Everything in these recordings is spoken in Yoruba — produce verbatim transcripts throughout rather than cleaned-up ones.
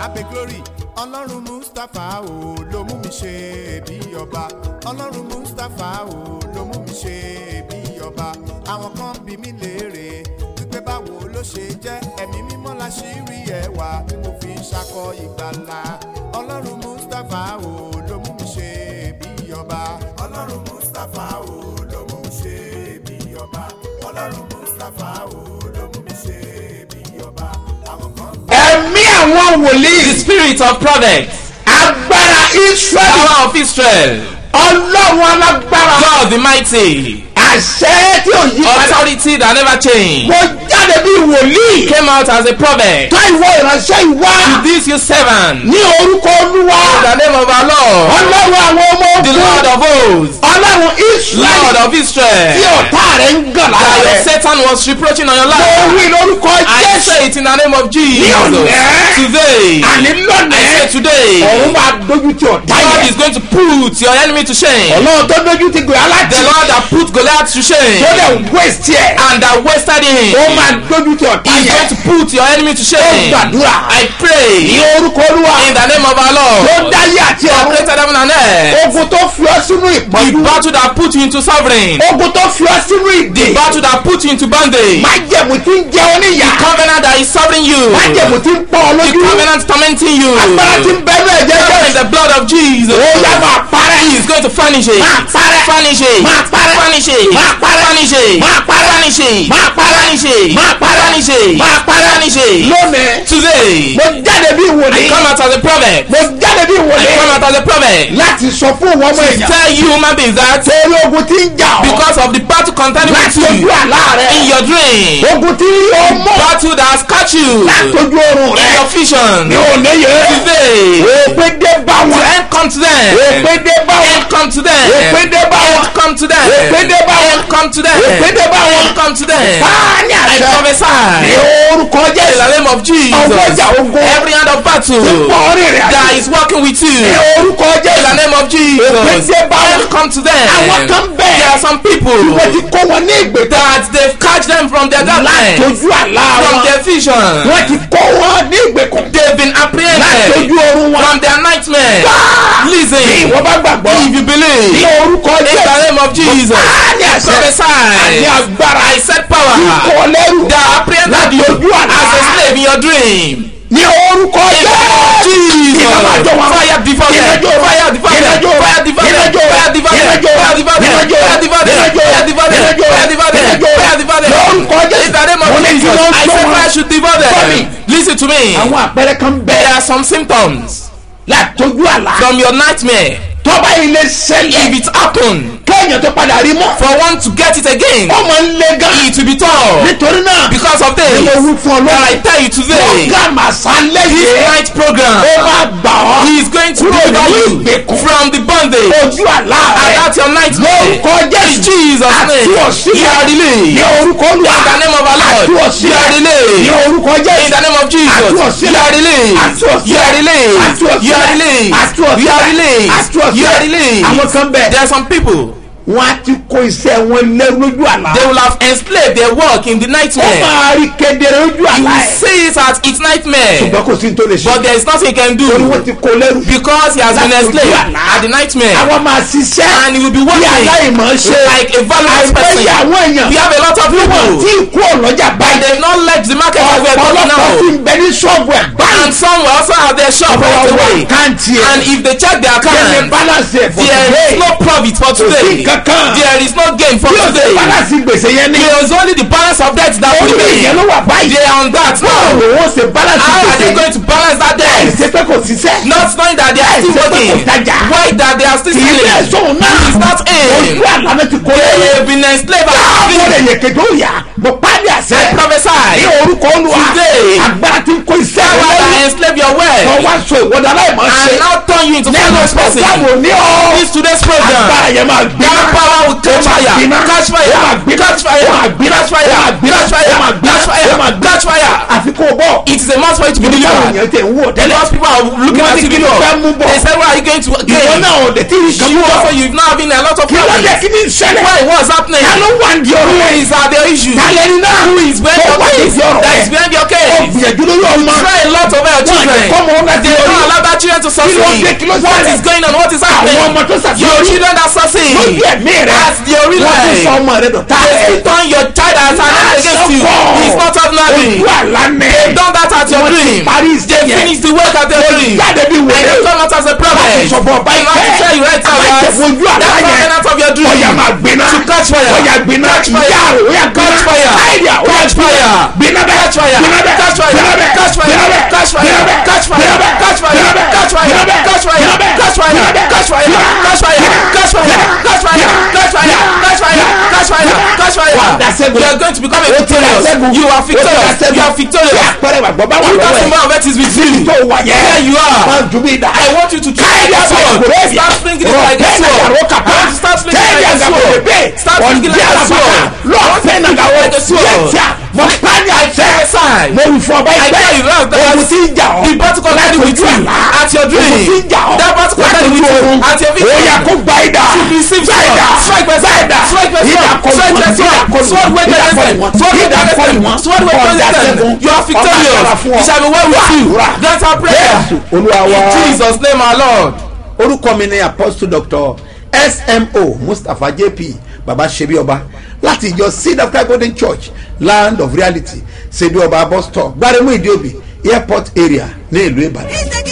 Abe glory Ọlọ́run Mustapha o ló mú mi ṣe bí ọba Ọlọ́run Mustapha o ló mú mi ṣe bí ọba àwọn kan bí mi léèrè wípé báwo ló ṣe jẹ́ ẹ̀mí mímọ́ láṣírí ẹwà tí mo fi ṣakọ ìgbàlà Ọlọ́run Mustapha o ló mú mi ṣe bí ọba Ọlọ́run Mustapha o ló mú mi ṣe bí ọba Ọlọ́run Mustapha o ló mú mi ṣe bí ọba àwọn kan. Ẹ̀mí àwọn wòlíì. The spirit of prophets. Agbára Israel. Power of Israel. Ọlọ́run alágbára. God the mighty. Àṣẹ tí ò yí padà. Authority that never change. Mo jáde bí wòlíì. Came out as a prophet. Tó ìwọ ìránṣẹ́ ìwá. To this your servant. Ní orúkọ Olúwa. In the name of our Lord. Ọlọ́run àwọn ọmọ ogun. The Lord of hosts. Ọlọ́run Israel. Lord of Israel. Tí ọ̀tá rẹ̀ ń gàn lára That rẹ̀. Satan was reproaching on your Mo life. wí lórúkọ I Jésù. say it in the name of Jesus. Ní òní. Today. Àní I lónìí. say today. Ọ̀run máa dojú ti ọ̀tá God yẹn. is going to put your enemy to shame. Ọlọ́run tó dojú ti gbé aláàtì. The Lord that put Goliath to shame. Tó lè waste ẹ̀. And that wasted him. Ó máa dojú ti ọ̀tá He is yẹn. going to put your enemy to shame. Gbàdúrà. I Ní pray orúkọ Olúwa. in the name of our Tó Lord. dáyé àti Who ọ̀run. created heaven and earth. Ogun tó fi ọ́ sínú The ìpọ́njú. battle that put you into suffering. Ogun tó fi ọ́ sínú ìdè. The battle that put you into bondage. Májẹ̀mú tí ń jẹ ọ́ níyà. Covenant that is suffering you. Májẹ̀mú tí ń pọ́ ọ The lójú. covenant tormenting you. Agbára tí ń bẹ́rù ẹ̀jẹ̀ Covenant in Jésù. the blood of Jesus. Ó yá máa parẹ́. He is going to furnish it. Máa parẹ́. Furnish it. Máa parẹ́. Furnish it. Máa parẹ́. Furnish it. Máa parẹ́. Furnish it. Máa parẹ́. Furnish it. Máa parẹ́. Furnish it. Máa parẹ́. Furnish it. Lónìí. Today. Mo jáde bí I wòlíì. come out as a prophet. Mo jáde bí I come wòlíì. out as a prophet. Láti sọ fún ìwọ ọmọ èèyàn. Tell you human beings that Torí ogun tí ń jà ọ́. because of the battle contending with Láti ojú you àlá rẹ̀. in your dream, Ogun tí yóò mọ̀. battle that has caught you Láti ojú oorun in rẹ̀. your vision, Ní òní yẹn. today, Èpè dé bá to wọn. end come to them, Èpè dé bá wọn. end come to them, Èpè dé bá wọn. end come to them, Èpè dé bá wọn. end come to them, Èpè dé bá wọn. end come to them. Báà ní I àṣẹ. Ní prophesy orúkọ in Jésù. the name of Ọgọ́jà Jesus, ogun. every hand of battle Pọ̀ rìnrìn àjò. that is working with you Ní orúkọ in the Jésù. name of Jesus, Èpè dé bá wọn. end come to them. Àwọn kan bẹ́ẹ̀. There are some people Wọ́n ti kó wọn ní ìgbèta. that they've catch them from their darkness, Látojú àlá from wọn. their vision. Wọ́n ti kó wọn ní ìgbèkùn. They've been apprehended Látojú oorun wọn. from their nightmare. Bí Listen, ìwọ bá gbàgbọ́. if you Ní believe orúkọ in the Jésù. name of Jesus, Báà ní àṣẹ. Àní prophesy. agbára. I said power Kọ́ lẹ́rù. that apprehended you Látojú àlá. as a slave in your dream. Ní orúkọ In the name of Jésù. Jesus, Iná máa jó wọn. fire devour them, Iná jó wọn. fire devour Iná them, jó wọn. fire devour Iná them, jó wọn. fire devour them, Iná jó wọn. fire devour them, Iná jó wọn. fire devour them, Iná jó wọn. fire devour them, Iná jó wọn. fire devour them, Iná jó wọn. fire devour them. Lórúkọ Jésù. In the name Mo of ní kí Jesus, wọ́n I jó said wọn. fire should devour Gbọ́ mi. them. Listen to me. Àwọn àpẹẹrẹ kan There bẹ́ẹ̀. are some symptoms Látojú àlá. from your nightmare. Tọ́ba ilé If ṣẹlẹ̀. it happen Kéèyàn tó padà rí mọ́. for one to get it again, Ó máa ń lé gan. it will be tough. Nítorí náà. Because of Ní mo this, wí fún ọ that I lọ́wọ́. tell you today, Program àṣálẹ́ this yìí. night program, Ó máa gbà ọ́. he is going to Kúrò deliver nínú you ìgbèkùn. from the bondage. Ojú àlá And rẹ̀. that's your nightmare. Lórúkọ In Jésù. Jesus' name, Àti ọ̀sìn. you are Ní released. orúkọ Olúwa. In the name of our Àti Lord, ọ̀sìn. you are Ní released. orúkọ Jésù. In the name of Jesus, Àti ọ̀sìn. you are released. Àti ọ̀sìn. You are released. Àti ọ̀sìn. You are released. Àti ọ̀sìn. You are released. Àti ọ̀sìn. You are released. Àwọn kan bẹ̀. There are some people, Wọ́n á ti kó iṣẹ́ wọn lẹ́rú lójú àlá. they will have enslaved their work in the Ó nightmare. máa rí kedere lójú You àlá will ẹ̀. see it as its nightmare, Ṣùgbọ́n kò sí ní tó lè ṣe. but there is nothing he can Torí wọ́n do ti kó lẹ́rú. because he has been Láti ojú enslaved àlá. at the nightmare, Àwọn máa ṣiṣẹ́. and he will be Bí working aláìmọ̀ ṣe. like a valueless Àìmọye person. àwọn èèyàn. We have a lot of Wọ́n people, tí kú ọ̀lọ́jà but báyìí. they have not left the market as we are talking Ọ̀pọ̀lọpọ̀ tí now, ń bẹ ní ṣọ́ọ̀bù ẹ̀ báyìí. and some will also have their shop right away, Àkáǹtì ẹ̀. and if they check their Kẹ́mi account, balance ẹ̀ for there is today. no profit for today, kankan. there is no gain for Bí o ṣe today. balance gbèsè yẹn ní. There is only the balance of debt that will Orí ìyẹn remain. ló wà báyìí. They are on that Báwo now. ni wọ́n ṣe balance How are gbèsè they yẹn? going to balance that debt? Ṣé pé kò ṣiṣẹ́? Not knowing that they are still Ṣé pé kò working. tajà? Why that they are still Kì í bẹ́ẹ̀ stealing? sóhun náà. It's not him. Ojú àlámé ti kó They lẹ́yìn. have been enslaved Àwọn and ọ̀rẹ́ free. yẹn kejì ó yà. Mo pàdé àṣẹ. I prophesy. Ní orúkọ Olúwa. Today. Agbára ti ń kó iṣẹ́ Power rẹ that lẹ́yìn. enslave your Wọ́n wealth wá sọ ìwọ́dà aláìmọ̀ ṣe. and now turn you into Nínú famous person. pọ̀sáàmù ní ọ́. This today's program, Agbára yẹn máa gbiná. that power will catch Ó máa fire, gbiná. catch fire, Ó máa gbiná. catch fire, Ó máa gbiná. catch fire, Ó máa gbiná. catch fire, Ó máa gbiná. catch fire, Ó máa gbiná. catch fire. Àfi kó o bọ̀. It is a must for you to be Báwo delivered. yẹn tẹ̀ ń wò tẹ́lẹ̀? Because people are looking Wọ́n at ní you kí ló fẹ́ mú before. bọ̀. They say, where are you going to Ìwọ gain? náà ò lè tí ì kan You bọ̀. also, you've now having a lot of Kí ló dé problems. kí ni ìṣẹ̀lẹ̀? Why? What's happening? Ta ló wà ní ọ̀rọ̀ Who rẹ̀? is uh, the issue? Ta lẹ́ni náà? Who is behind Tó your wà ní case? ìdí ọ̀rọ̀ That rẹ̀? is behind your Ó case. gbìyànjú lórí ọmọ. Try a lot over your Wọ́n children. àti kọ́mọ wọn láti They orí. don't allow that children to Kí ló dé? succeed. Kí ló What ṣẹlẹ̀? is going on? What is Àwọn happening? ọmọ tó ṣàṣeyọrí. Your children that succeed. Lójú ẹ̀mí rẹ̀. As the real Wọ́n ti life. sọ ọmọ rẹ̀ dọ̀tá They rẹ̀. turn your child as an enemy against you. He's not ordinary. Ojú àlá ní. They done that at your Wọ́n ti dream. parí They iṣẹ́ yẹn. finish the work at your dream. Jáde bí And wòlé. you come out as a prophet. Láti sọ̀bọ̀ ọba You have to ìfẹ́. tell you right now that Àbájẹ̀fojú àlá that yẹn. covenant of your dream Ọ̀yà máa gbiná. to catch fire. Ọ̀yà gbiná. Catch fire. Ìyá rẹ̀ ọ̀yà gbiná. Catch fire. Àìdíà ọ̀yà Catch fire. gbiná bẹ́ẹ̀. Catch fire. Gbiná bẹ́ẹ̀. Catch fire. Gbiná bẹ́ẹ̀. Catch fire. Gbiná bẹ́ẹ̀. Catch fire. Gbiná bẹ́ẹ̀. Catch fire. Gbiná bẹ́ẹ̀. Catch fire. Gbiná bẹ́ẹ̀. Catch fire. Gbiná bẹ́ẹ̀. Catch fire. Gbiná bẹ́ẹ̀. Catch fire. Gbiná bẹ́ẹ̀. Catch fire. Gbiná bẹ́ẹ̀. Catch fire. Catch fire. Catch fire. Catch fire. Catch fire. Catch fire. Catch fire. Dàṣẹ́gun. You are going to become a Ó ti victorious. dàṣẹ́gun. You are Ó ti victorious. dàṣẹ́gun. You are victorious. Àpẹẹrẹ ìgbàgbọ́ bá wà You lọ́wọ́ got ẹ̀. some of it is with you. Tó wà yẹn. There you are. Máa dùn bí ìdá. I want you to try Káyọ̀ the sword. àgbàgbọ́ Start flinging it like a Rọ̀bẹ́ sword. nàgàrọ̀ I kàpá. want you to start flinging it Kẹ́yìn like a àgàbọ̀ sword. bèbè. Start flinging it like a sword. Lọ́ọ̀fẹ́ nàgàwọ̀. Like a sword. Yẹ́tìá. Mo pa ní àṣẹ. Side. Mo rù fún ọba I ìgbẹ́. tell you now that Ogun tí ń jà ọ́. the battle contending with you at your dream. Ogun tí ń jà ọ́. That battle contending with Láti you ojú at your oorun. Ó yá victory. kó gba ìdá. Receive Gba ìdá. sword. Strike by Gba sword. ìdá. Strike by Ìdá sword. kọlù Strike wọn. by Ìdá sword. kọlù Sword wọn. weight Ìdá against kọlù them. wọn. Sword weight Ìdá against kọlù them. wọn. Sword weight Ọ̀dà against them. ṣẹ́gun. You are victorious. Ọ̀dà fún ọ. It shall be well with you. Àdúrà. That's our prayer. Jésù Olúwa wa. In Jesus' name our Lord. Orúkọ mi ni Apostle Doctor S M O Mustapha J P Baba Ṣebí Ọba láti ìjọ Seed of Christ Golden Church Land of Reality Ṣebí Ọba bus stop Gbáremú Ìdíòbí airport area ní ìlú Ìbàdàn.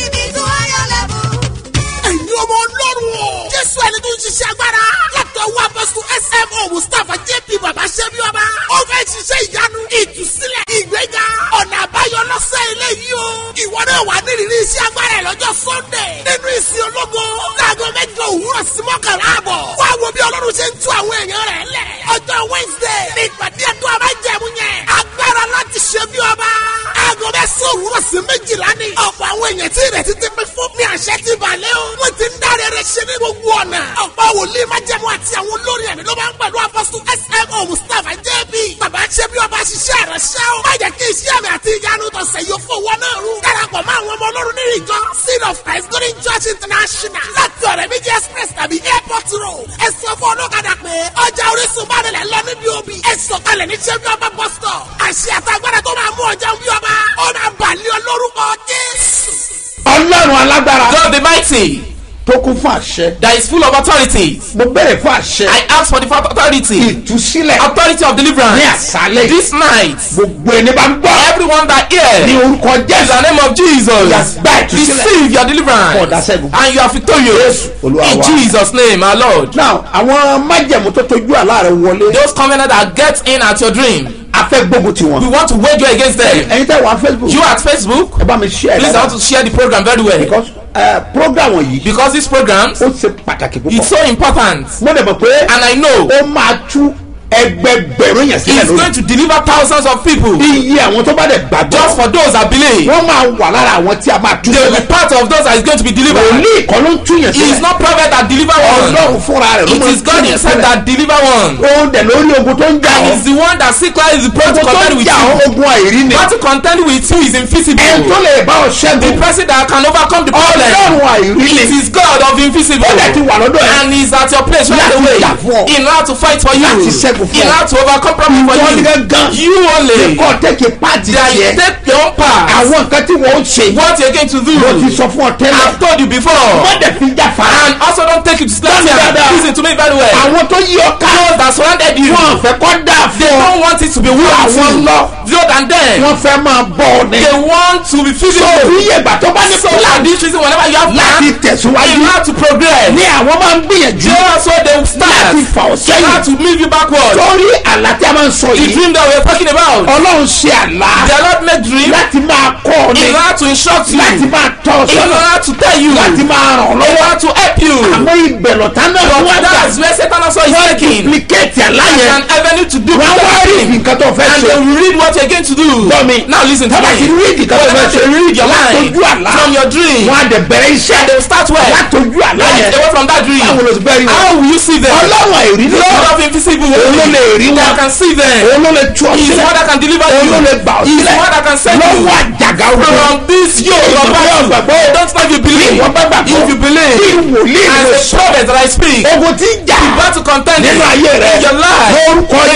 ẹ̀yin ọmọ ọlọ́run o. jésù ẹni tó ń ṣiṣẹ́ agbára. látọwọ́ apọ́sù S M O Mustapha J P Baba Ṣebí Ọba. ó fẹ́ ṣiṣẹ́ ìyanu ìtúsílẹ̀ ìgbéga ọ̀nà àbáyọ lọ́sẹ̀ eléyìí o. ìwọ náà wà nírìírí iṣẹ́ agbára ẹ̀ lọ́jọ́ Sunday. nínú ìsìn ológo. láago mẹ́jọ òwúrọ̀ sí mọ́kànlá àbọ̀. wá wo bí ọlọ́run ṣe ń tú àwọn èèyàn rẹ̀ lẹ̀. ọjọ́ Wednesday ní ìpàdé ẹ̀dùn àbájẹ̀mú yẹn. agbára láti ṣe bí ọba. aago mẹ́sàn-án òwúrọ̀ sí méjìlá ni. ọ̀pọ̀ àwọn èèyàn tí ìrètí ti pín fún mi àṣẹ ti balẹ̀ o. wọ́n ti ń dáre rẹ̀ ṣe ní gbogbo ọ̀nà. ọ̀pọ̀ wòlíì májẹ̀mú àti àwọn olórin ẹ̀mí ló máa ń pẹ̀lú apọ́sù S M O Mustapha J P Baba Ṣebí Ọba ṣiṣẹ́ rẹ̀ ṣẹ́ o. má jẹ́ kí iṣẹ́ mi àti ìyanu tọ̀sẹ̀ yóò fowó náà rú. darapọ̀ mọ́ àwọn ọmọ ọlọ́run nínú ìjọ Seed of Christ Golden Church International láti ọ̀rẹ́ méjì express tàbí airport road. ẹ sọ fún ọlọ́kadà pé ọjà Orísun bá nílẹ̀ lọ níbi òbí. ẹ sọ̀kalẹ̀ ní Ṣebí Ọba bus stop. àṣẹ àtàgbàdà tó máa mú ọjà bí ọba ó máa bàlẹ́ olórúkọ Jésù. Ọlọ́run alágbára God the mighty tó kún fún àṣẹ. that is full of authority. Mo bẹ̀rẹ̀ fún àṣẹ. I ask for the authority. Ìtúsílẹ̀ Authority of deliverance. ní àṣálẹ̀. This night. Gbogbo ẹni bá ń gbọ́. Everyone that hears. Ní orúkọ In Jésù. the name of Jesus. Yes, gba ìtúsílẹ̀. Receive your deliverance. Ọ̀dà ṣẹ́gun. And you are victorious. Jésù Olúwa In wa. Jesus' name, our Lord. Now àwọn májẹ̀mú tó tójú àlá rẹ̀ wọlé. Those covenants that get in at your dream. A fẹ́ gbógun ti We wọn. want to wage war against them. Ẹ̀yin tẹ́ wà Facebook. You at Facebook. Ẹ bá mi share Please, I dáadáa. want to share the program very well. Because uh, program wọ̀nyí. Because these programs, Ó ṣe pàtàkì it's púpọ̀. so important. Mo dẹ̀ mọ̀ pé And I know ó máa tú ẹgbẹgbẹ̀rún yẹn sílẹ̀ it's going lórí. to deliver thousands of people. Iye àwọn tó bá dẹ̀ gbàgbọ́. Just for those that believe. Wọ́n máa wà lára àwọn tí a máa tú They will be sílẹ̀. part of those that is going to be delivered. Wòlíì kan ló ń tú yẹn It is sílẹ̀. not prophet that deliver one. Ọlọ́run fúnra rẹ̀ ló It máa ń is tú God yẹn himself sílẹ̀. that deliver one. Òun dẹ̀ lórí ogun tó ń jà And ọ́. it's the one that secretly is the person Ogun tó contend ń with jà ọ́ you. ogun àìrí ni. What to contend with you is invisible. Ẹni tó lè bá ọ The ṣẹ́gun. person that can overcome the problem. Ọlọ́run àìrí It ni. is God of invisible. Ó dẹ̀ ti wà lọ́dọ̀ ẹ̀. And he's at your place right Láti away. jà fún ọ. In order to fight for you. Láti ṣẹ́gun fún In ọ. order to overcome problem for Wọ́n ní you. gángan. You only. Kọ́ tẹ́kì pàtì That you tiẹ̀. take your own part. Àwọn nǹkan tí wọ́n ń ṣe. What you're going to do. Mo ti sọ fún ọ tẹ́lẹ̀. I've told you before. Wọ́n dẹ̀ fi jà fara. And also don't take it to Listen, slander. brother. Listen to me very well. Àwọn tó yí ọ ká. Those that surrounded you. Wọ́n fẹ́ kọ́ dà They fún ọ. don't want it to be well with Àwọn you. lọ. More than them. Wọ́n fẹ́ máa bọ̀ ọ ní. They want to be So physical. bí ìyẹ̀gbà tó bá ní So for plan this reason, whenever you have láti plan, tẹ̀síwájú. in order to progress, Ní àwọn máa ń gbìyànjú. they also they will start Láti fà ọ́ in sẹ́yìn. order to move you backward. Lórí àlá tí a máa ń sọ The yìí. dream that we are talking about, Ọlọ́run ṣe àlá. the Lord made dream Láti máa kọ́ ọ ní. in order to instruct you, Láti in máa tọ́ ọ sọ́nà. order to tell you, Láti in máa ràn ọ́ lọ́wọ́. order to help you. Àmọ́ ìbẹ̀lọ̀tá náà But wọ́n gbà. that's where Satan also is Wọ́n taking duplicate àlá as yẹn. an avenue to do Wọ́n wá rí something. nǹkan tó fẹ́ And ṣe. they will read what you're going to do. Gbọ́ mi. Now listen to Tọ́lá ti me. rí nǹkan tó fẹ́ Whenever ṣe. they read your mind Látọjú àlá. from your dream, Wọ́n á dẹ̀ bẹ̀rẹ̀ iṣẹ́. they will start well. Látọjú àlá Right yẹn. away from that dream. Báwo ló ti bẹ́ẹ̀ rí wọn? How will you see them? Ọlọ́run àìrí ló Lord of invisible Òun ló lè rí that wọn. can see them. Òun ló lè tú ọ He is sílẹ̀. one that can deliver Òun you. ló lè gbà ọ He is sílẹ̀. one that can save you Lọ́wọ́ àjàgà ogun. from this yoke of Ìgbàgbọ́ battle. ìgbàgbọ́. Don't know if you believe. Ìwọ bá gbàgbọ́. If you believe, Bí wòlíì as ló a sọ. prophet that I speak, Ogun tí ń jà the battle contending nínú ayé rẹ̀. in your life, Lórúkọ in the Jésù. name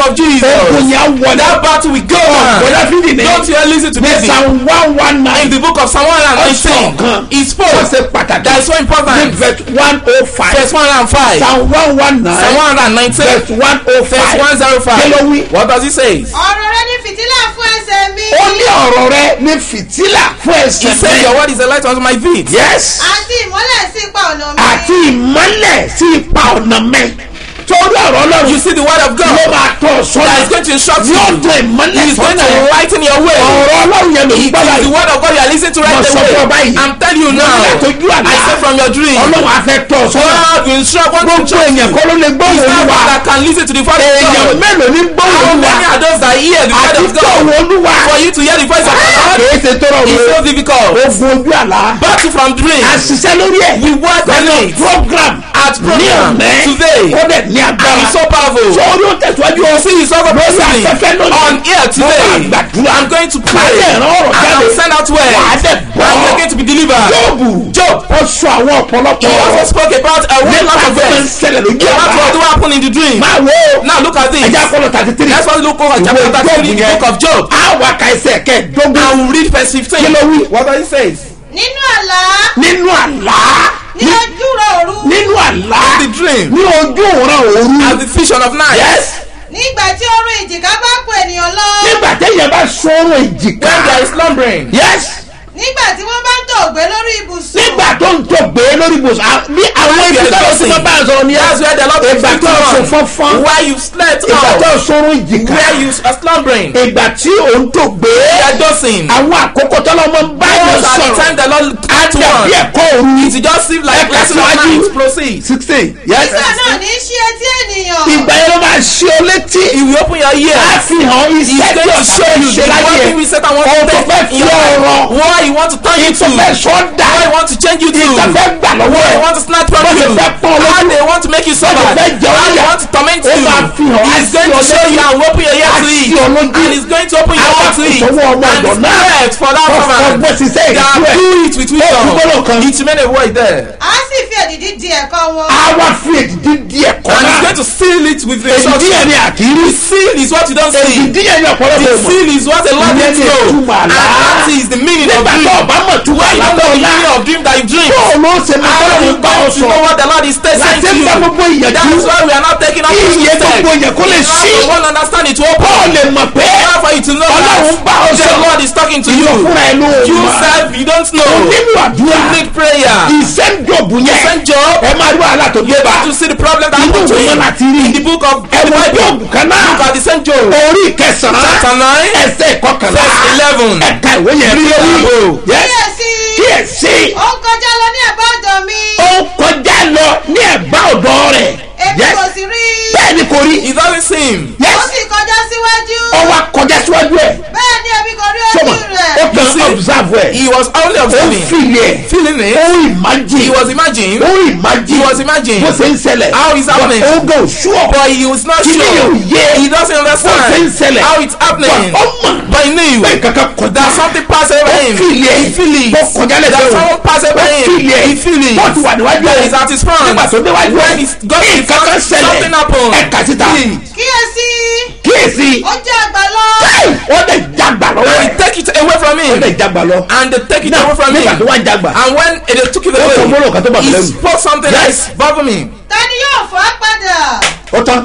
of Jesus. ogun yẹn wọlé. That battle will go Bọ̀dá on. fídì ní. Don't you listen to ní this? Psalm one one In nine. the book of Psalm one Ọ̀sán nineteen, kan. he spoke. Ó ṣe pàtàkì. That is so ní important. verse one oh five. Verse one hundred five. Psalm one one nine. Psalm one hundred nineteen. verse one oh Verse five. one oh five. Kí ló wí? What does he say? ọ̀rọ̀ rẹ ní fìtílà fún ẹsẹ̀ mi. ó ní ọ̀rọ̀ rẹ ní fìtílà fún He ẹsẹ̀ said, your word is a light unto my feet. yes. àti ìmọ́lẹ̀ sí ipa ọ̀nà mi. àti ìmọ́lẹ̀ sí ipa ọ̀nà mi. torí ọ̀rọ̀ ọlọ́run. You see the word of ló God máa tọ́ ọ that sọ́nà. is going to instruct you. yóò tẹ ìmọ́lẹ̀ He is going sọ́nà. to lighten your way. ọ̀rọ̀ ọlọ́run yẹn ló ń It gbọ́ is the báyìí. word of God you are listening to right Mo sọ fún ọ away. báyìí. I'm telling you Mo ní now. àtọ́jú àlá. I say from your dream. ọlọ́run á fẹ́ tọ́ ọ sọ́nà. God will instruct one to gbogbo instruct èèyàn you. kọ́ ló lè gbọ́ It's not Olúwa. one that can listen to the voice of èèyàn God. mélòó ní gbọ́ How Olúwa. many are those that hear the word àti of tọ́ God? Olúwa. For you to hear the voice of God, kìí ṣe tọrọ it's wo. so difficult. ogun ojú àlá. Battle from a dreams. ṣiṣẹ́ lórí ẹ̀. We work on nínú it. program. At ní program ọ̀nẹ́. today. ó dẹ̀ ní And agbára. it's so powerful. sórí ó tẹ̀síwájú o. See his other lórí person afẹ́fẹ́ lónìí. on air today. Mo máa gbàdúrà. I'm going to pray. Máa dẹ̀ rán ọ̀rọ̀ And jáde. I'll send out words. Wà á dẹ̀ bọ́. And you're going to be delivered. Jóòbù. Job. ó sọ àwọn ọ̀pọ̀lọpọ̀ He also ọ̀rọ̀. spoke about a whole nípa lot of tó ń things. ṣẹlẹ̀ lójú About what àlá. do happen in the dream. máa wo. Now look at this. ẹja kọlọ thirty three. Let's first look at chapter Ìwé thirty-three in the Jóòbù book of Job. á wà ká ẹsẹ̀ kẹ́ẹ̀dógún. I will read verse fifteen. Kí ló wí? What does it say? nínú àlá. nínú àlá. ní ojú rẹ òru. nínú àlá. The dream. ní ojú òran òru. As the vision of night. yes. nígbà tí orun ìjìká bá kó ènìyàn lọ. nígbà téèyàn bá sọ̀rọ̀ ìjìká. When there is slumbering. yes. nígbà tí wọ́n bá ń tòògbé lórí ibùsùn. nígbà tó ń tó gbé lórí ibùsùn à- bí àwọn When ibi you tó are lọ sí dozing. bàbá àzọ ni That's where the Lord is ìgbà tó sùn fọ́nfọ́n. Where you slept ìgbà tó out. sọ̀rọ̀ ìjìká. Where you are slumbering. ìgbà tí òun tó gbé. You are dozing. àwọn àkókò tó lọ́mọ ń bá yẹn Those are the sọ̀rọ̀. time the Lord á at dàbí one. ẹ̀kọ́ òru. It just seems like Ẹ lesson of tẹ̀síwájú. night. Proceed. sixteen. yes. nígbà náà ní í ṣí etí ènìyàn. ìgbà yẹn ló máa ṣe ọ létí. He will open your ears. á fi hàn He's iṣẹ́ tí going to ọ̀sán show fẹ́ you ṣe the láyé one ẹ̀. thing we set and one Ohun tó thing fẹ́ fi ọ̀rọ̀. why you want to turn you to. tó fẹ́ sọ dà. Why you want to change you to. ìtàn fẹ́ gbà lọ́wọ́ Why ẹ̀. you want to snatch from Bó ṣe you. fẹ́ pọ́n lójú. How they want to make you suffer. Bó ṣe fẹ́ jẹ How ọ́ they yà. want to torment Ó you. máa fi hàn. Á He's going sí to ọ show létí. you and open your ear Á to sí it. ọ lójú. And he's going to open your Á ear wá to it. ìṣòwò ọmọ And ọ̀dọ̀ náà. spread for that Ọ̀fọ̀ woman. bó ṣe ṣe That ìdílé. do it with Ó fi gbọ́dọ̀ kan. wisdom. It made a word there. a sì fi èdìdí di ẹ̀kọ́ wọn. á wá fi èdìdí di ẹ̀kọ́ And he's náà. going to seal it with the èdìdí yẹn ni àkírí. The seal is what you don't see. èdìdí yẹn ni ọ̀pọ̀lọpọ̀ The ìmọ̀. seal is what a lot Ìyẹn needs ni to know. ìtumọ̀ And àlá. that is the meaning of nígbà tó dream. ọba mọ̀ tó wà When you know the lábọ̀ meaning ọ̀la. of dream that you dream. bóò ló ṣe mọ How are tọ́lọ́run you bá ọ going to know sọ. what the Lord is saying láti to ń you? bá gbogbo ìyànjú. That is why we are not taking up Kí iye gbogbo yẹn kó lè sí. You want to understand it to open. bóò lè mọ̀ pé Not for you to know Ọlọ́run bá ọ that the sọ. Lord is talking to ìyọ you. fúnra ẹ ló You mọ̀. self, you don't know. nínú àdúrà You need prayer. ìṣe ń jòbù yẹn. Send Job. ẹ máa rí wàhálà tó dé bá. To see the problem that Inú happened to ìwé him. láti rí. In the book of ẹ the wo Bible. Jóòbù kan náà. Look at the Saint Job. orí ìkẹsàn-án. Chapter nine. ẹsẹ̀ ìkọkànlá. Verse eleven. ẹ̀ka ìwé yẹn rí Bravo. Yes. kíyèsí. kíyèsí. ó ń kọjá lọ ní ẹ̀bá ọ̀dọ̀ mi. ó kọjá lọ ní ẹ̀bá ọ̀dọ́ rẹ̀. èmi Yes. kò sì rí i. bẹ́ẹ̀ ni kò rí. He doesn't see him. ó Yes. sì kọjá síwájú. ó wá kọjá síwájú ẹ̀. bẹ́ẹ̀ ni èmi kò rí sọmọ ojú ó rẹ̀. kàn see, observe ẹ̀. He was only ó observing. fìlì ẹ̀. Feeling ó it. imagine. He was imagining. ó imagine. He was imagining. bó ṣe ń ṣẹlẹ̀. How it's happening. ó gò sure. But he was not Kí ni sure. yóò yé. He doesn't bó ṣe ń understand ṣẹlẹ̀. how it's happening. But ó mọ̀. But he knew bẹ́ẹ̀ kankan kọjá. that something passed over ó him. fìlì ẹ̀. He feel it. ó kọjá lẹ́sẹ̀ That o. someone passed over ó him. fìlì ẹ̀. He feel it. wọ́n ti wà níwájú That ẹ̀. is at his front. nígbà tó déwájú ẹ̀. When he got to his kankan front, ṣẹlẹ̀. something happened. ẹ̀ka síta. He- kíyèsí. kíyèsí. ó jẹ́ àgbà lọ. wọ́n lè jagbà lọ́wọ́ And ẹ̀. they take it away from wọ́n lè him. jagbà lọ. And they take it náà away from nígbà tó him. wá ń jagbà. And when they took it Ó sọ gbólóhùn kan tó bà away, mí he lẹ́rù. spoke something Yes. that bothered me. ta ni yóò fà á padà. ó tán.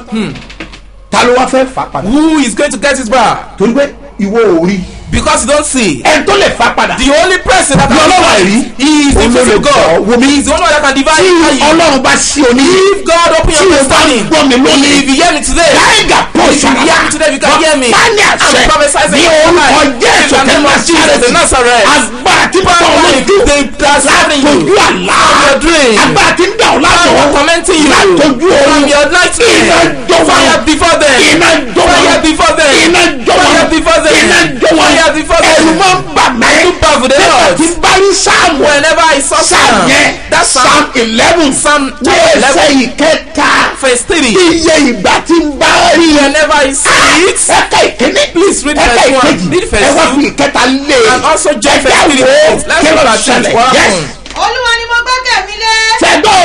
ta ló wá fẹ́ fà padà. Who is going to get his back? torí pé ìwọ ò rí. Because you don't see. ẹ̀ tó lè fà padà. The only person that Bí can Ọlọ́run divide àìrí, is the òun ló lè invisible gbọ́. God. Wo mi. He is the only one that can divide tí you. ọlọ́run bá sí oní. If God open tí your o bá understanding, gbọ́ mi lónìí. if you hear me today, láìga pọ̀ if you hear me today, you can hear me. Báni àṣẹ I'm prophesying ní in orúkọ life. Jésù In the name of Jesus, the Nazareth. agbára tí bá Power ọlọ́run in the- that's happening you. látọjú àlá. From your dream. agbára tí ń dà ọ́ Power látọ̀. tormenting you. látọjú From oorun. your nightmare. iná jọ wọn. Fire before them. iná jọ wọn. Fire before them. iná jọ wọn. Fire before them. iná jọ wọn. Fire before them. ẹ̀rù máa ń bà mí. Too bad for the nígbà Lord. tí bá rí sáàmù. Whenever I saw sáàmù Psalm, yẹn. that Psalm Psalm eleven. Psalm ní chapter ẹsẹ̀ eleven, ìkẹta. verse three. iye ìgbà tí ń bá rí ẹ. Whenever I see it, ẹ̀ka ìkíní. Please read ẹ̀ka verse one. ìkejì. Read verse ẹ wá two. fi ìkẹta lé. and also join ẹ̀ka verse three. wo Let's kí look ló at it. ṣẹlẹ̀. What Yes. happened? olúwa ni mo gbẹ́kẹ̀ mi lé. Ṣẹ́gbọ́n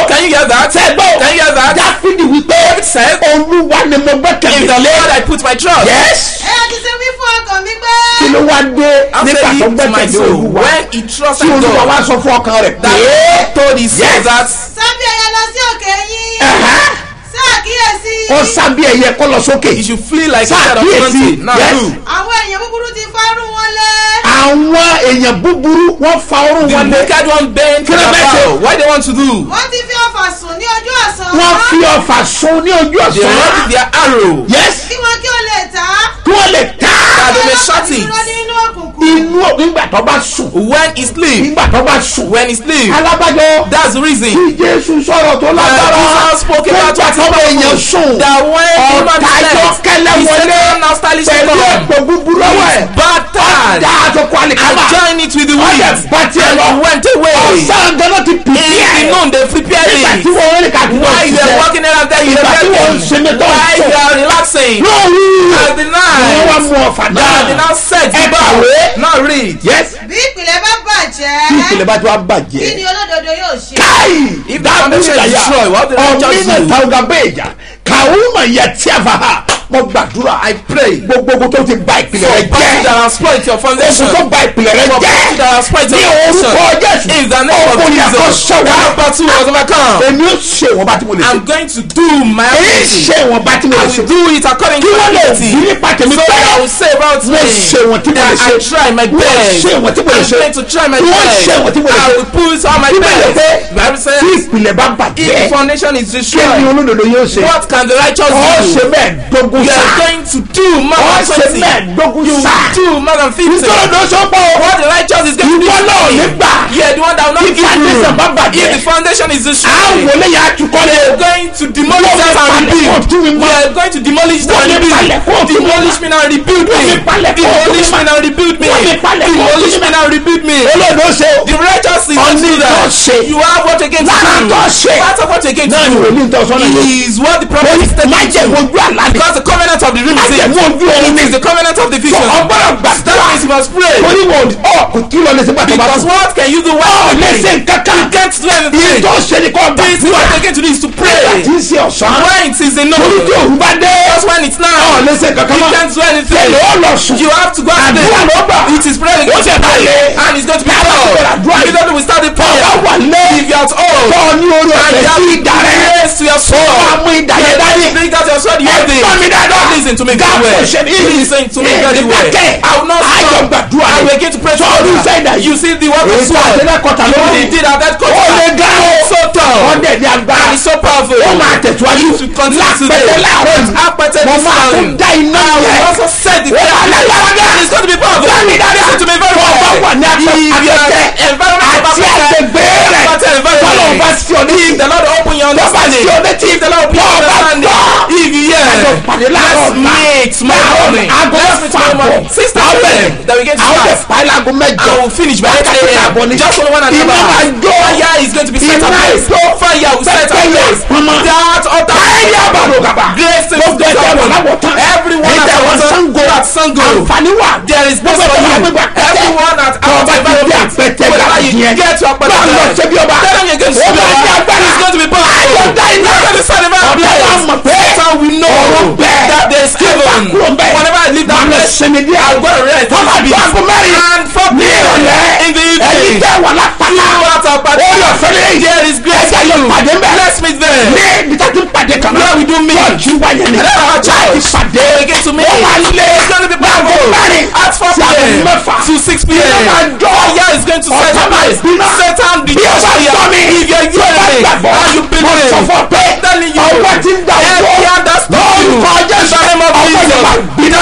Can you hear that? Ṣé gbọ́? Can you hear that? Dáfídì wípé said, Olúwa ni mo In gbẹ́kẹ̀lé. the Lord I put my trust. Yes. ẹ ti ṣe wí fún ọkàn mi pé. Kí ló wá dé After nígbà he tó to my gbẹ́kẹ̀lé soul, Olúwa? when he Tí trusted Olúwa wá God, sọ fún ọkàn rẹ̀ that pé God told his soul Yes. that sábì ẹyẹ lọ sí òkè yín. ẹ̀hán, sí àkíyèsí. ó sábí ẹyẹ kọ́ lọ sókè. he should flee like a child of Ṣàkíyèsí. mountain. Now Yes. do. àwọn èèyàn búburú ti fárún wọn lé. Àwọn èèyàn búburú wọ́n fa orun The wọn lé. wicked one bent to Kí ló the fẹ́ ṣe? bow. What they want to do? wọ́n ti fi ọfà sùn ní ojú ọ̀sán. Wọ́n fi ọfà sun ní ojú They ọ̀sán. ready their arrow. Yes. kí wọ́n kí ó lè tà á. Kí wọ́n lè ta That they may shut it. dúró nínú òkùnkùn. inú nígbà tó bá sùn. When he sleep, Nígbà tó bá sùn. when he sleep, Alábàjọ́. that's the reason. Tí Jésù sọ̀rọ̀ tó lágbára. Jesus spoke about Nígbà tó bá èèyàn sùn. that when human Ọ̀tá slept, ayọ́kẹ́lẹ́ he wọlé. said now stylish Pẹ̀lú come. ẹ̀pọ̀ búburú lọ́wọ́ ẹ̀. Bad time. Ọ̀dà àtọkọ And àlìkámà. join it with the Ọ̀dẹ̀ wind. bá tiẹ̀ And lọ. he went away. Ọ̀sán ganan ti pìpì In the ẹ̀. noon they prepare Nígbà tí it. wọ́n rìn káàkiri Why they are walking around there, you Ìgbà tí wọ́n ń sinmi tó ń Why sùn. they are relaxing. Lóru. At the Wọ́n wá night. mú ọfà Now they náà. now set Ẹ the bow. kàwé. Now read. Yes. bí ìpìlẹ̀ bá bàjẹ́. Tí ìpìlẹ̀ bá ti wá kí bàjẹ́. ni olódodo yóò ṣe. Káì. If the foundation is destroyed, what the righteous Ọ̀mínà do? tàwùgà bẹ́ẹ̀jà. Kàwùmà yẹ tí a fà hà. Mo gbàdúrà. I pray Gbogbo ogun tó ti ba ìpìlẹ̀ for rẹ battle that jẹ́. has spoiled your foundation. Ogun tó ba ìpìlẹ̀ rẹ For battle jẹ́. that has spoiled Ní your foundation. orúkọ Jésù. In the name of Ogun ni Jesus. àkọsọ wa. That battle was overcome. Èmi ó ṣe ìwọ̀nba tí mo lè ṣe. I'm going to do my Èmi ability. ṣe ìwọ̀nba tí mo I lè will ṣe. do it according Kí to wọ́n my lè ability. bí nípa tèmi So that I pẹ́. will say about Mo me ṣe ìwọ̀n tí mo lè that ṣe. I try my Mo best. ṣe ìwọ̀n tí mo lè I'm ṣe. going to try my Mo best. ṣe ìwọ̀n tí mo lè I ṣe. will put all my Bíbélì pé best. Bible says tí ìpìlẹ̀ bá if the bàjẹ́. foundation is Kí ni destroyed, olódodo yóò ṣe? what can the righteous Ó ṣe do? mẹ́ẹ̀ẹ́dógún You sá. are going to do more Ó than ṣe twenty. mẹ́ẹ̀ẹ́dógún You sá. will do more than fifty. Nítorí ló sọ pé What the righteous is going to do ìwọ náà for me. nígbà. You are the one that will not If give foundation you. bá bàjẹ́. If the foundation is destroyed, Àwọn olè yà á tukọ̀ lé. we are going to demolish Wọ́n that mi and palẹ̀ kó rebuild. tún mi We mọ́. are going to demolish that Wọ́n and mi palẹ̀ kó rebuild. tún mi mọ́. Demolish me now, rebuild Wọ́n me. mi palẹ̀ kó tún mi Demolish mọ́. me now, rebuild me. Wọ́n mi palẹ̀ kó tún mi Demolish me mọ́. now, rebuild me. Olódodo ṣe o. The righteous is Ọ̀ní going to do tó that. ṣe. You have what you're going to Lára do. tó ṣe. Part of what you're going to Náà ni wòlíì ń tọ́ sọ́nà do yìí. is what the prophet is Má telling jẹ́ you. ojú àlá ni. Because the covenant of the dream is Májẹ̀mú it. ojú oorun ni. It is the covenant of the vision. Ọgbọ́dọ̀ That gbàdúrà. means you must pray. Torí wo ọ̀ kò kí lọ lè ṣe gbàtọ́ bá Because kú. what can you do when Ọ̀ you lè pray? ṣe kankan. You can't do Iye anything. tó ṣe ni kò This is gbàdúrà. what you're going to do is to Tí pray. ń ṣe ọ̀sán. When it is enough. Torí tí òun bá dé. Just when it's now. Ọ̀ lè ṣe kankan You mọ́. can't do anything. Tẹ̀lé ó lọ sùn. You have to go and Àdúrà ló gbà. pray. It is prayer Ó ṣe báyìí. and it's going to be Lára done. bẹ̀rẹ̀ àdúrà yìí. Immediately we start the Ọba prayer. wà lé. If you're at home. Tọ́ ní orí And ọ̀fẹ́ you have sí to ìdá rẹ̀. praise to your soul. Ó wá mú ìdá yẹn dání. Bring out your sword, you have it. Ẹ̀gbọ́n mi dáadáa. Listen to me Gá very well. kò ṣe ní ìlú. Listen to me very well. Ìdákẹ́. I will not Àjọ stop. gbàdúrà I ni. will begin to pray to Sọ́ọ́dún God. sẹ́dá yìí. You see the work of Èyí tó sword. àtẹ́lẹ̀ kọta lórí. He did at that Ó lè covenant. gá o. So tall. Ọdẹ ní agbára. And it's so powerful. Ó máa tẹ̀síwájú. To continue today. Lápẹ̀tẹ̀ láàárọ̀ yìí. Apẹ̀tẹ̀ Mo this máa tún morning. dá iná I will yẹn. also set the Ó máa lágbára gá. It's going to be powerful. Dá mi dáadáa. Listen to me very well. Ọba wà ní If you are apẹ̀tẹ̀. environment of Àti apẹ̀tẹ̀, àgbègbè rẹ̀. apẹ̀tẹ̀ environment. Tọ́lọ̀ bá sí ọ ní. If the Lord open your Tọ́ba understanding. sí ọ létí. If the Lord open your Tọ́ba understanding. gbọ́. If you hear. Àjọ pàdé láàárọ̀ Let's ọ̀la. meet tomorrow morning. Aago Let's meet tomorrow morning. Six Àwọn thirty that we get to àwọn start. ẹ̀fà ìlàgò mẹ́jọ. I will finish by eight Wákàtí a àbọ̀ m ni. Just only one and a Iná half máa hours. jó. Fire is going to be set Iná ablaze. jó. Fire will set Pẹ́pẹ́ yẹ ablaze. pọnmọ́. That altar. Káyọ̀ àbàrò gàbà. Grace to Gbogbo ẹ̀jẹ̀ wà láwọ̀ tán. Everyone Ẹ̀jẹ̀ at wà water. Sango. At Sango. Àǹfààní wà. There is Gbogbo grace for ẹ̀jẹ̀ wà you. gbogbo àpẹtẹ. Everyone at Tọ́ba our ti di environment. àpẹtẹ Whenever gàdí you yẹn. get to our Báwo lọ ṣe bí ọba? Tell them you're going to Ó speak. máa ní agbára. It's going to be powerful. Ayọ̀ dá iná. You're going to set the Ọ̀dọ́ wa mọ̀ pé. That's how we know Ọ̀rọ̀ bẹ́ẹ̀. that there is heaven. Kúrò bẹ́ẹ̀. Whenever I leave that Máa lọ place, sinmi díẹ̀. I'll go to rest. Tọ́ba I'll be tó aago mẹ́rin. and four Ní ìrọ̀lẹ́. in the Ẹ̀yin evening. tẹ́ wà lápàlá. You out of Ó yọ fẹ́lẹ́ yìí. There is grace Ẹ̀jẹ̀ for yóò you. pàdé mbẹ́. Let's meet there. Ní ibi tó ti pàdé kan náà. Where we do meet. Church wáyé ni. That's our Láti church. pàdé. We get to meet. Ó máa lé. It's going to be Láago powerful. mẹ́rin. At four Sí aago p m mẹ́fà. to six p Iná máa m jó. Fire is going to set Ọ̀tá máa ablaze. gbiná. Satan the Bí o bá fire. gbọ́ mi. If you're Tí o bá hearing gbàgbọ́. and you Mo sọ believe, fún ọ pé. I'm telling you. Ọwọ́ ti ń dà owó. Every understand you. Lórúkọ Jésù. In the name of Ọwọ́ yẹn Jesus. máa gbiná.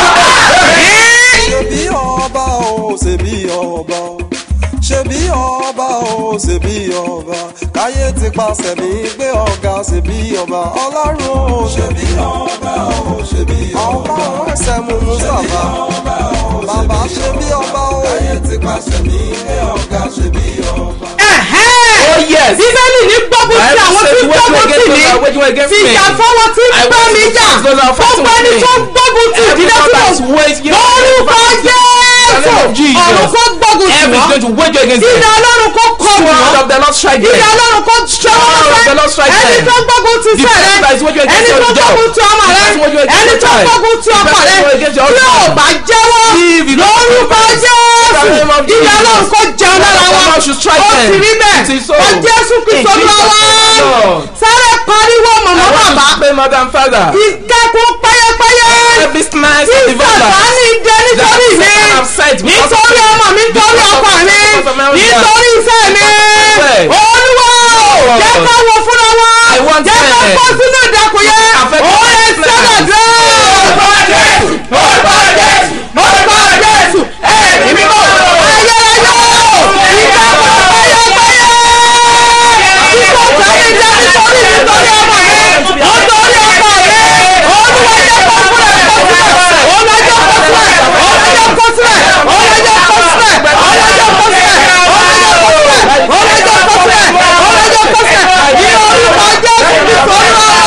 ṣebí ọba o ṣebí ọba o ṣebí ọba o ṣebí ọba káyé ti pàṣẹ mi gbé ọ̀gá ṣebí ọba ọlọ́run o ṣebí ọba o ṣebí ọba ọba ẹsẹ̀ mú Mustapha bàbá ṣebí ọba o káyé ti pàṣẹ mi gbé ọ̀gá ṣebí ọba. Oh yes. Bíbélì ní gbógun sí àwọn tí ń gbógun tì mí. Fìjà fọwọ́ tí ń bá mi jà. Gbogbo ẹni tó ń gbógun tì ìdílé tí mo lórúkọ Jésù. Ọ̀run kó gbógun tì Heaven is going to wọ́n. wage against them. Ìdá Ọlọ́run kó kọ Sword wọ́n. of the Lord strike them. Ìdá Ọlọ́run kó ṣe wọ́n Sword of fẹ́. the the Lord strike ẹni them. tó gbógun ti The fẹ́ person that is rẹ working against ẹni your tó job. gbógun ti ọmọ The rẹ person working against ẹni your tó child. gbógun ti The ọkọ person rẹ working against your tí ò husband. bá jẹ́wọ́ If you don't lórúkọ confess, in the name of Jésù ìyá Jesus, náà kó jẹun lára the wọn Lord should strike ó them. sì rí bẹ́ẹ̀ It is so. ó Jésù Kristo In Jesus' lọ́wọ́ name, Lord. sáré pariwo mọ̀mọ́ I want bàbá to pray, mother and father. ìkẹ́kùn pẹ́yẹpẹ́yẹ Every nice tí devourer. sàtáni dé nítorí mi nítorí ọmọ mi nítorí ọkọ mi nítorí iṣẹ́ mi olúwa jẹ́ ká wo fúnra wa jẹ́ ká kó sínú ìdákùnyẹ òun ẹ̀ sẹ́dọ̀dọ́. orúkọ Jésù orúkọ Jésù orúkọ Jésù ẹ̀mí mímọ́ ayẹyẹ ìkẹ́kùn pẹ́yẹpẹ́yẹ tí sàtáni dé nítorí nítorí ọmọ mi nítorí ọkọ mi olúwa jẹ́ ká fúnra ẹ̀ kó sílẹ̀ olùwàjẹ́ kó sílẹ̀ olùwàjẹ́ kó sílẹ̀ olùwàjẹ́ kó sílẹ̀ olùwàjẹ́ kó sílẹ̀ olùwàjẹ́ kó sílẹ̀ olùwàjẹ́ kó sílẹ̀ olùwàjẹ́ kó sílẹ̀ ní orúkọ Jésù Kristo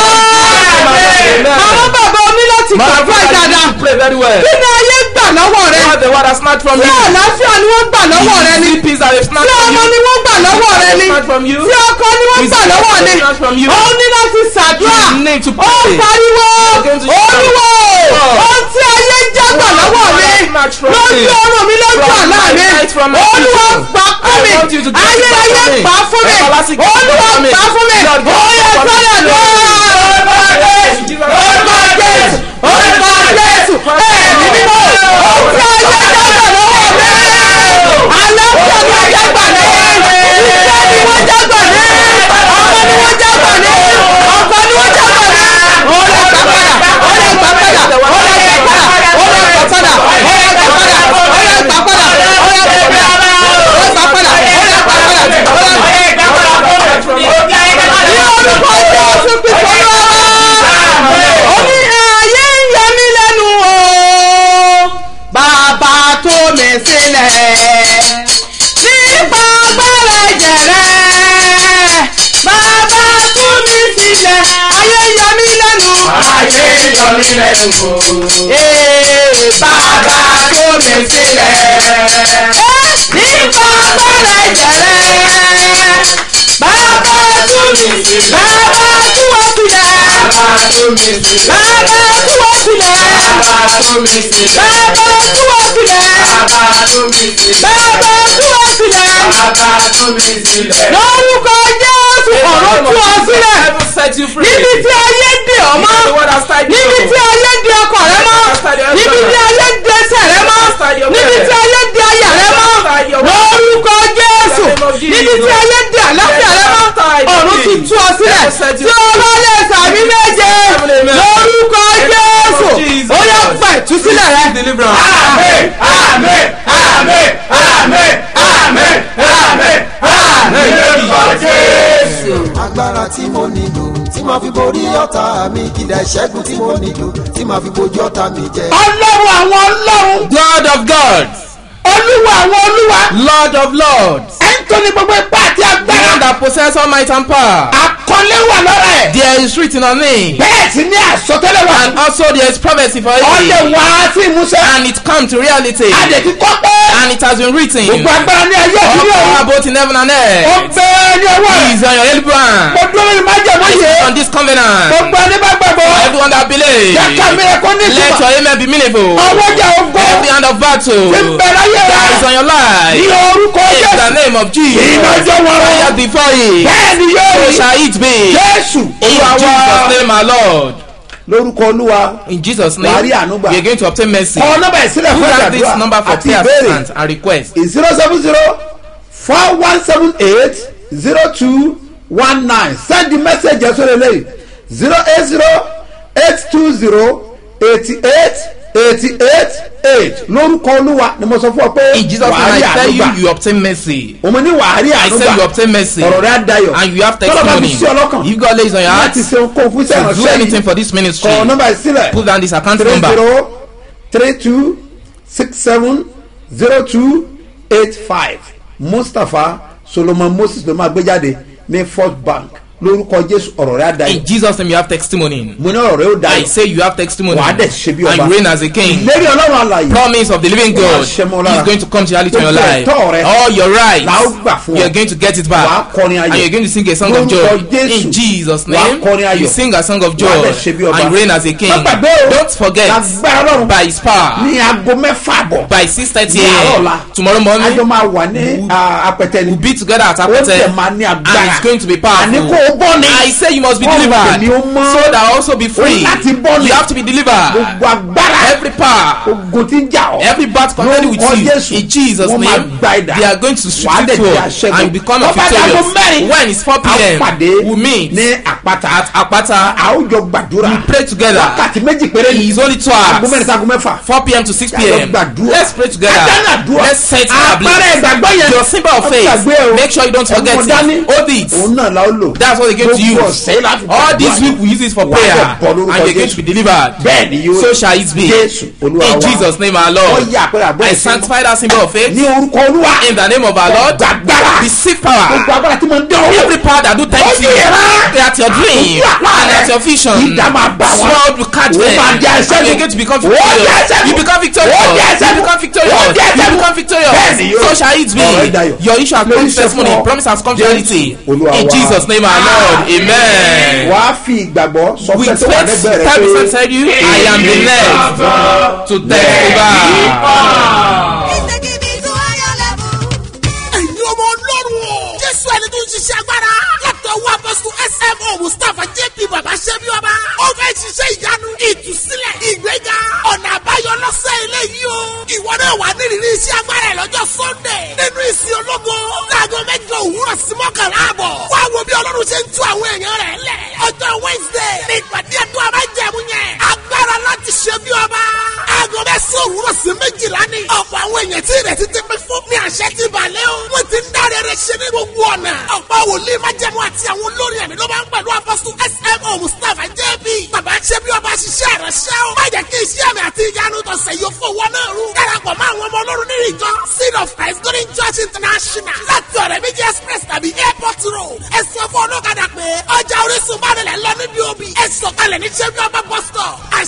náà. àwọn bàbá omi láti gbàgbọ́ ìdáadáa Pray very well. kí ni ayé gbà lọ́wọ́ rẹ What the word has snatched from tí you. àlàáfíà ni wọ́n gbà lọ́wọ́ rẹ ni The peace that they've tí snatched from ọmọ you. ni wọ́n gbà lọ́wọ́ rẹ ni Snatched from you. tí ọkọ ni wọ́n gbà lọ́wọ́ ni ó ní láti ṣàdúrà You need to ó pray. pariwo Against the olúwo ohun tí ayé jẹ́ gbà lọ́wọ́ mi lójú ọrùn mi lójú àlá mi olúwa gbà fún mi ayé ayé gbà fún mi olúwa gbà fún mi ó yẹ sọ́dọ̀ lọ́wọ́ orúkọ Jésù orúkọ Jésù ẹ̀mí mímọ́ ohun tí ayé jẹ́ gbà lọ́wọ́ mi aláfíà ni wọ́n jẹ́ gbà ní iṣẹ́ ni wọ́n jẹ́ gbà ní ọmọ ni wọ́n jẹ́ gbà ní ọkọ ni wọ́n jẹ́ gbà ní ó lè gbà padà ó lè gbà padà ó lè gbà padà ó lè gbà padà ó lè gbà padà ó lè gbà padà ó lè gbà padà ó lè gbà padà ó lè gbà padà ó lè gbà padà ó lè gbà padà ní orúkọ Jésù Kristo náà ó ní ayé ń yọ mí lẹ́nu o bàbá tó mi sílẹ̀ nípa agbára ẹ̀jẹ̀ rẹ̀ bàbá tó mi sílẹ̀ ayé ń yọ mí lẹ́nu. Ayé ń yọ mí lẹ́nu o. Ee, bàbá tó mi sílẹ̀ nípa agbára ẹ̀jẹ̀ rẹ̀ bàbá tó mi sílẹ̀ bàbá tó wá sílẹ̀ Bàbá tó mi sílẹ̀. bàbá tó wá sílẹ̀ Bàbá tó mi sílẹ̀. bàbá tó wá sílẹ̀ Bàbá tó mi sílẹ̀. bàbá tó wá sílẹ̀ Bàbá tó mi sílẹ̀. lórúkọ Jésù ọ̀rọ̀ tú ọ sílẹ̀ Heaven set you free. níbi tí ayé dè ọ́ mọ́ The word has tied you. níbi tí ayé dè ọkọ rẹ mọ́ níbi tí ayé dè ẹsẹ̀ rẹ mọ́ níbi tí ayé dè àyà rẹ mọ́ lórúkọ Jésù níbi tí ayé dè àlàáfíà rẹ mọ́ ọ̀run ti tú ọ sílẹ̀ tí o bá lè sàmì méje lórúkọ Jésù ó yẹ gbà ìtúsílẹ̀ rẹ. Amen. Amen. Amen. Amen. Amen. Amen. Amen. Lórúkọ Jésù. agbára tí mo nílò tí màá fi borí ọ̀tá mi kìdá ìṣẹ́gun tí mo nílò tí màá fi bojú ọ̀tá mi jẹ. ọlọ́run àwọn ọlọ́run God of gods. olúwa àwọn olúwa Lord of lords. ẹni tó ní gbogbo ipá àti The one agbára that possesses all might and power. àkọlé wà lọ́rọ̀ ẹ̀ There is written on me. bẹ́ẹ̀ sì ní àsọtẹ́lẹ̀ wà And also there is prophecy for ọ̀lẹ̀ it. wá sí ìmúṣẹ And it come to reality. àdètí kọ́ pé And it has been written. gbogbo agbára ní ayé All ìdílé power òun both in heaven and ó earth bẹ́ẹ̀ ní ọwọ́ rẹ̀ is on your elbow hand. mo dúró ní májèmó It yìí is on this covenant. gbogbo ẹni bá gbàgbọ́ Everyone that believes, yàtọ̀ mi rẹ̀ kó ní let ìtumọ̀ your amen be meaningful. ọwọ́ jà ogbó Every hand of battle ti ń bẹ̀rẹ̀ ayé that is rẹ̀ on your life, ní orúkọ in the Jésù name of Jesus, ìnájọ́ wọn fire rẹ̀ before it, bẹ́ẹ̀ ni yóò so rí shall it be. Jésù In olúwa Jesus' wa name, my Lord. lórúkọ olúwa In Jesus' wàá rí name, àánú gbà we are going to obtain mercy. kọ nọ́mbà ìsílẹ̀ fún Write this ìdàdúrà number for àti prayer ìbéèrè assistance and request. zero seven zero four one seven eight zero two one nine send the message ẹ̀ sórí eléyìí zero eight zero eight two zero eighty eight eighty eight eight lórúkọ olúwa ni mo sọ fún ọ pé In Jesus' name, wàá rí I tell àánú you, gbà you obtain mercy. òun ní wàá rí I àánú say you gbà obtain mercy. ọ̀rọ̀ rẹ̀ á dayọ̀ And you have tọ́lọ́ bá fi testimony. sí ọlọ́kàn If God lays on your heart láti ṣe ohunkóhun fún iṣẹ́ to do ìránṣẹ́ anything yìí for this ministry, kọ nọ́mbà ìsílẹ̀ put down this account three number. zero three two six seven zero two eight five Mustapha Solomon Moses ló máa gbé jáde ní First Bank lórúkọ Jésù ọ̀rọ̀ rẹ̀ á dayọ̀. In Jesus' name you have testimony. mo ní ọ̀rọ̀ rẹ̀ ó I dayọ̀. say you have testimony. wàá dẹ̀ ṣe bí And ọba. you reign as a king. ìlérí ọlọ́run alààyè. Promise of the living God Wàá is ṣẹ mọ́ lára. going to come to reality in your Gbogbo life. ẹ̀tọ́ rẹ All your rights, la ó gbà fún ọ. you are going to get it Wàá back. kọrin ayọ̀. And you are going to sing a song of Lórúkọ joy. Jésù. In Jesus' Wàá name, kọrin ayọ̀. you sing a song of Wàá joy. dẹ̀ ṣe bí ọba. And you reign as a king. Má gbàgbé o. Don't forget, lágbára ọlọ́run. by his power, ní aago mẹ́fà àbọ̀. by six thirty Ní àárọ̀ a.m. ọ̀la. tomorrow morning, àjọ máa wà ní ah, apẹtẹ ni. we'll be together at ó dẹ̀ Apete, máa ní and agbára. it's going to be àní powerful. kó o bọ́ ni. I say you must be Kọ́ delivered, ọ̀rọ̀ tèmi ó mọ́. so that I also be free. O láti bọ́ ni. You have to be delivered. gbogbo agbára. Every power, ogun tí ń jà ọ́. every battle contending with Lórúkọ you, Jésù. in Jesus' Wọ́n máa name, gba idà. they are going to Wàá strip dẹ̀ it di to aṣẹ́gun. and become Tó bá di aago victorious. mẹ́rin. When it's four a ó p.m., pàdé we meet ní àpáta. at Apata. a ó jọ gbàdúrà. We pray together. wákàtí méjì péré ni. It's only two aago mẹ́rin sí hours. aago mẹ́fà. four p.m. to six Ká lọ p.m. gbàdúrà. Let's pray together. Ká gbàdúrà. Let's set our àpẹẹrẹ ìgbàgbọ́ yẹn. Your symbol of Ó faith. gbàgbé o. Make sure you don't forget Ọmọ dání. it. Hold it. òun náà la ó lò. That's what they're going to Gbogbo use. ọ̀sẹ̀ láti All gbàdúrà. this week we use it for Wàá prayer, dẹ̀ bọ́ lórúkọ and you're going Jésù. to be delivered. bẹ́ẹ̀ ni yóò. So shall it be. Jésù Olúwa wa. In Jesus' name, our Ó Lord. yà àpẹẹrẹ àgbọ̀ I ẹ̀sìn. sanctify that symbol of faith ní orúkọ Olúwa. in the name of our Lord. gbàgbára. Receive gbogbo power. agbára tí mo ń dán owó. Every power that do thank you, Ó yẹra. at your dream and at your vision, ìdá máa bá wọn. sword will catch Ó them. máa jẹ́ ẹsẹ̀ And nù. you're going to become Ó jẹ́ victorious. ẹsẹ̀ nù. You become victorious. Ó jẹ́ ẹsẹ̀ You nù. become victorious. Ó jẹ́ ẹsẹ̀ You nù. become victorious. Bẹ́ẹ̀ ni yóò. So shall it Ọ̀rọ̀ be. ìdayọ̀. Your issue has come to Lórí testimony. iṣẹ́ fún ọ. Promise has come to Jésù reality. Olúwa In wa. Jesus' name, our Lord. Amen. wàá fi ìgbàgbọ́ sọ pé With tó wà faith, lẹ́gbẹ̀ẹ́ rẹ ten percent pé tell you, I am blessed to testify. ẹ̀yin ọmọ ọlọ́run o. jésù ẹni tó ń ṣiṣẹ́ agbára. látọwọ́ apọ́sù S M O Mustapha J P bàbá ṣẹ́bí ọba. ó fẹ́ ṣiṣẹ́ ìyanu ìtúsílẹ̀ ìgbéga ọ̀nà àbáyọ lọ́sẹ̀ eléyìí o. ìwọ náà wà nírìírí iṣẹ́ agbára ẹ̀ lọ́jọ́ Sunday. nínú ìsìn ológo. láago mẹ́jọ òwúrọ̀ sí mọ́kànlá àbọ̀. wá wo bí ọlọ́run ṣe ń tú àwọn èèyàn rẹ̀ lẹ̀. ọjọ́ Wednesday ní ìpàdé ẹ̀dùn àbájẹ̀mú yẹn. agbára láti ṣe bí ọba. aago mẹ́sàn-án òwúrọ̀ sí méjìlá ni. ọ̀pọ̀ àwọn èèyàn tí ìrètí ti pín fún ní àṣẹ ti balẹ̀ o. wọ́n ti ń dáre rẹ̀ ṣe ní gbogbo ọ̀nà. ọ̀pọ̀ wòlíì májẹ̀mú àti àwọn olórin ẹ̀mí ló máa ń pẹ̀lú apọ́sù S M O Mustapha J P. bàbá ṣe bí ọba ṣiṣẹ́ ìránṣẹ́ o. má jẹ́ kí iṣẹ́ mi àti ìyanu tọ̀sẹ̀ yóò fowó náà rú. darapọ̀ mọ́ àwọn ọmọ ọlọ́run nínú ìjọ Seed of Christ Golden Church International. láti ọ̀rẹ́ méjì express tàbí airport road. ẹ sọ fún ọlọ́kadà pé ọjà Orísun bá nílẹ̀ lọ níbi òbí. ẹ sọ̀kalẹ̀ ní ṣẹ́bí ọba bus stop.